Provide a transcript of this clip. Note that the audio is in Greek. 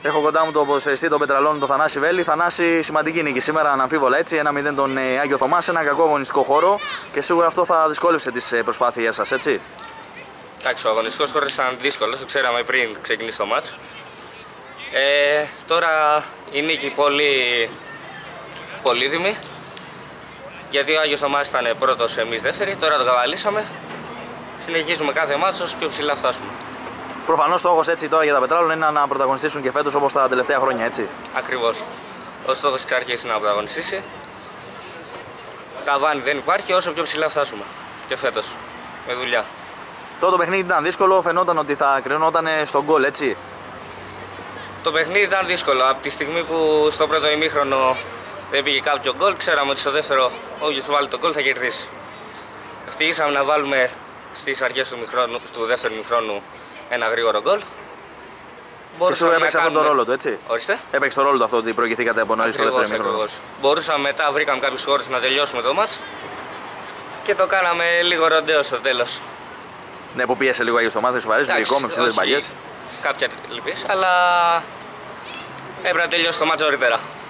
Έχω κοντά μου τον ποδοσφαιριστή των Πετραλών, τον Θανάση Βέλη. Θανάση, σημαντική νίκη σήμερα, αναμφίβολα έτσι. 1-0 τον Άγιο Θωμά σε ένα κακό αγωνιστικό χώρο και σίγουρα αυτό θα δυσκόλεψε τις προσπάθειές σας, έτσι. Εντάξει, ο αγωνιστικός χώρος ήταν δύσκολος, το ξέραμε πριν ξεκινήσει το μάτς. Τώρα η νίκη πολύ πολύτιμη, γιατί ο Άγιος Θωμάς ήταν πρώτος, εμείς δεύτεροι. Τώρα το καβαλήσαμε. Συνεχίζουμε κάθε μάτς όσο πιο ψηλά φτάσουμε. Προφανώς στόχος έτσι τώρα για τα Πετράλων είναι να πρωταγωνιστήσουν και φέτος όπως τα τελευταία χρόνια, έτσι. Ακριβώς. Ο στόχος εξ αρχής είναι να πρωταγωνιστήσει. Ταβάνι δεν υπάρχει όσο πιο ψηλά φτάσουμε. Και φέτος. Με δουλειά. Το παιχνίδι ήταν δύσκολο, φαινόταν ότι θα κρινόταν στον γκολ, έτσι. Το παιχνίδι ήταν δύσκολο. Από τη στιγμή που στο πρώτο ημίχρονο δεν πήγε κάποιο γκολ, ξέραμε ότι στο δεύτερο, όποιος βάλει το γκολ θα κερδίσει. Ευτυχήσαμε να βάλουμε στις αρχές του δεύτερου ημιχρόνου ένα γρήγορο γκολ. Και σου έπαιξε αυτόν τον ρόλο του, έτσι. Ορίστε. Έπαιξε τον ρόλο του αυτό ότι προηγηθήκατε από νωρίς στο δεύτερο ημίχρονο. Μπορούσαμε μετά, βρήκαμε κάποιους χώρους να τελειώσουμε το μάτς και το κάναμε λίγο ροντέο στο τέλος. Ναι, που πίεσε λίγο ο Άγιος Θωμάς, δεν σου αρέσει, λογικό με ψηλές μπαλιές. Κάποια λυπής, αλλά έπρεπε να τελειώσει το μάτς νωρίτερα.